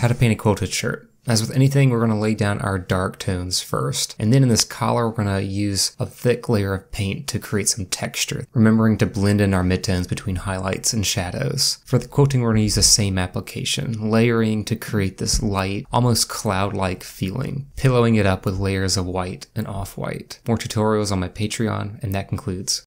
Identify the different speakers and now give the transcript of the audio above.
Speaker 1: How to paint a quilted shirt. As with anything, we're going to lay down our dark tones first. And then in this collar, we're going to use a thick layer of paint to create some texture, remembering to blend in our midtones between highlights and shadows. For the quilting, we're going to use the same application, layering to create this light, almost cloud-like feeling, pillowing it up with layers of white and off-white. More tutorials on my Patreon, and that concludes